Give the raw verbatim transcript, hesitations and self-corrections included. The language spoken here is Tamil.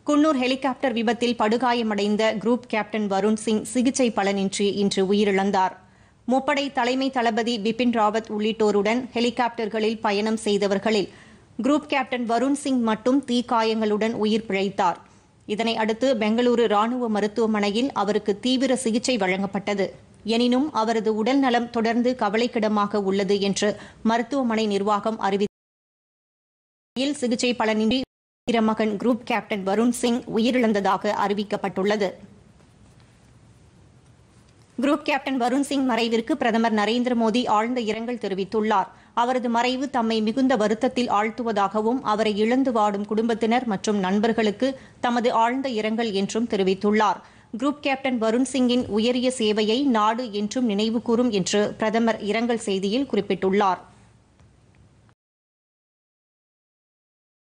குன்னூர் ஹெலிகாப்டர் விபத்தில் படுகாயமடைந்த குரூப் கேப்டன் வருண் சிங் சிகிச்சை பலனின்றி இன்று உயிரிழந்தார். முப்படை தலைமை தளபதி பிபின் ராவத் உள்ளிட்டோருடன் ஹெலிகாப்டர்களில் பயணம் செய்தவர்களில் குரூப் கேப்டன் வருண் சிங் மட்டும் தீக்காயங்களுடன் உயிர் பிழைத்தார். இதனை அடுத்து பெங்களூரு ராணுவ மருத்துவமனையில் அவருக்கு தீவிர சிகிச்சை வழங்கப்பட்டது. எனினும் அவரது உடல்நலம் தொடர்ந்து கவலைக்கிடமாக உள்ளது என்று மருத்துவமனை நிர்வாகம் அறிவித்தது. சிகிச்சை பலனின்றி வீரமகன் குரூப் கேப்டன் வருண் சிங் உயிரிழந்ததாக அறிவிக்கப்பட்டுள்ளது. குரூப் கேப்டன் வருண் சிங் மறைவிற்கு பிரதமர் நரேந்திர மோடி ஆழ்ந்த இரங்கல் தெரிவித்துள்ளார். அவரது மறைவு தம்மை மிகுந்த வருத்தத்தில் ஆழ்த்துவதாகவும் அவரை இழந்து வாடும் குடும்பத்தினர் மற்றும் நண்பர்களுக்கு தமது ஆழ்ந்த இரங்கல் என்றும் தெரிவித்துள்ளார். குரூப் கேப்டன் வருண் சிங்கின் உயரிய சேவையை நாடு என்றும் நினைவுகூரும் என்று பிரதமர் இரங்கல் செய்தியில் குறிப்பிட்டுள்ளார்.